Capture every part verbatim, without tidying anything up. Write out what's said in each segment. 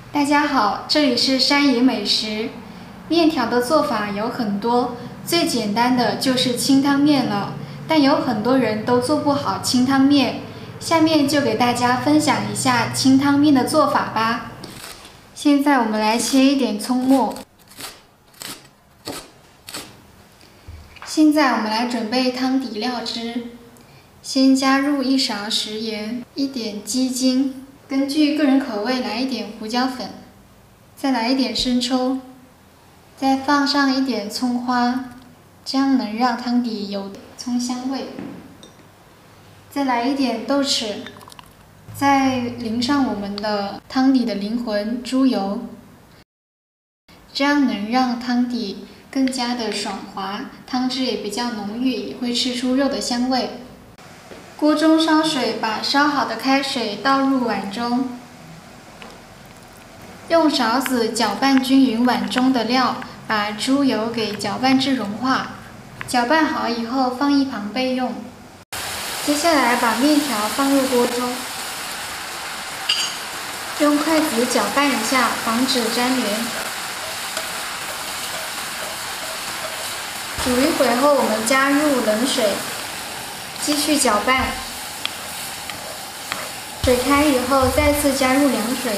大家好，这里是山野美食。面条的做法有很多，最简单的就是清汤面了，但有很多人都做不好清汤面。下面就给大家分享一下清汤面的做法吧。现在我们来切一点葱末。现在我们来准备汤底料汁，先加入一勺食盐，一点鸡精。 根据个人口味来一点胡椒粉，再来一点生抽，再放上一点葱花，这样能让汤底有葱香味。再来一点豆豉，再淋上我们的汤底的灵魂猪油，这样能让汤底更加的爽滑，汤汁也比较浓郁，也会吃出肉的香味。 锅中烧水，把烧好的开水倒入碗中，用勺子搅拌均匀碗中的料，把猪油给搅拌至融化。搅拌好以后放一旁备用。接下来把面条放入锅中，用筷子搅拌一下，防止粘连。煮一会后，我们加入冷水。 继续搅拌，水开以后再次加入凉水，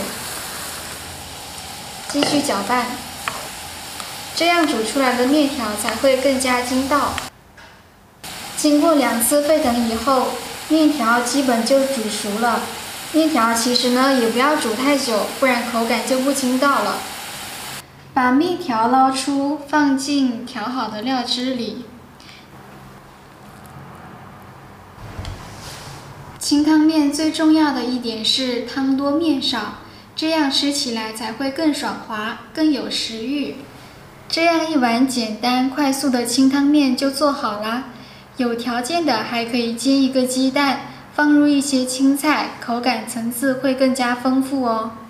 继续搅拌，这样煮出来的面条才会更加筋道。经过两次沸腾以后，面条基本就煮熟了。面条其实呢也不要煮太久，不然口感就不筋道了。把面条捞出，放进调好的料汁里。 清汤面最重要的一点是汤多面少，这样吃起来才会更爽滑、更有食欲。这样一碗简单快速的清汤面就做好啦。有条件的还可以煎一个鸡蛋，放入一些青菜，口感层次会更加丰富哦。